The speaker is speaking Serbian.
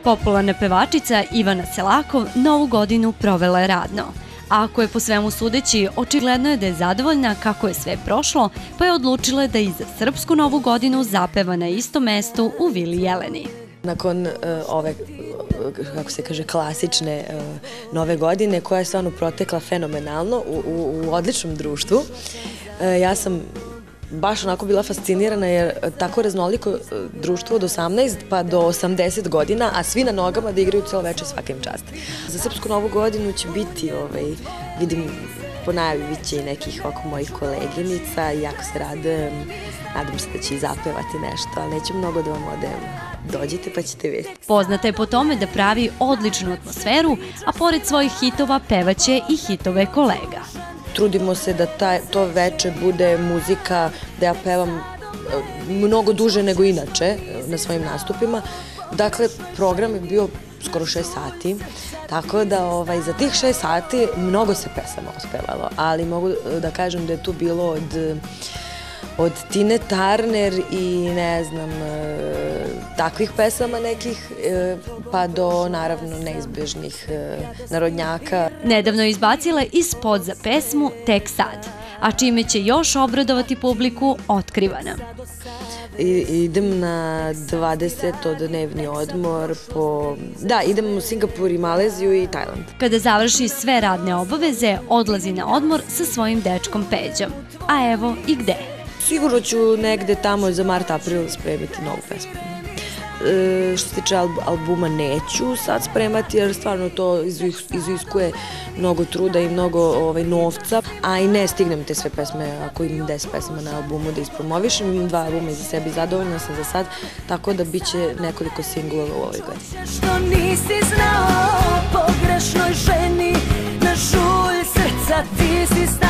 Popularna pevačica Ivana Selakov Novu godinu provela je radno. A ako je po svemu sudeći, očigledno je da je zadovoljna kako je sve prošlo, pa je odlučila da i za srpsku Novu godinu zapeva na istom mestu u Vili Jeleni. Nakon ove, kako se kaže, klasične Nove godine, koja je stvarno protekla fenomenalno u odličnom društvu, ja sam baš onako bila fascinirana jer tako raznoliko društvo od 18 pa do 80 godina, a svi na nogama da igraju celo večer svaka im čast. Za srpsku Novu godinu će biti, vidim, po najavi bit će i nekih oko mojih koleginica, jako se radujem, nadam se da će i zapevati nešto, ali neću mnogo da vam odem. Dođite pa ćete vidjeti. Poznata je po tome da pravi odličnu atmosferu, a pored svojih hitova pevaće i hitove kolega. Trudimo se da to veče bude muzika, da ja pevam mnogo duže nego inače na svojim nastupima. Dakle, program je bio skoro 6 sati, tako da za tih 6 sati mnogo se pesama ospevalo, ali mogu da kažem da je tu bilo od Tine Turner i ne znam, takvih pesama nekih, pa do naravno neizbežnih narodnjaka. Nedavno je izbacila i spot za pesmu Tek sad, a čime će još obradovati publiku Otkrivana. Idem na 20-dnevni odmor idem u Singapur i Maleziju i Tajland. Kada završi sve radne obaveze, odlazi na odmor sa svojim dečkom Peđom. A evo i gde. Sigurno ću negde tamo za mart-april spremiti novu pesmu. Što se tiče albuma neću sad spremati jer stvarno to iziskuje mnogo truda i mnogo novca, a i ne stignem te sve pesme, ako imam 10 pesama na albumu da ispromovišem, imam 2 albuma iza sebe, zadovoljna sam za sad, tako da bit će nekoliko singlova u ovoj godini. Što nisi znao pogrešnoj ženi, na žulj srca ti si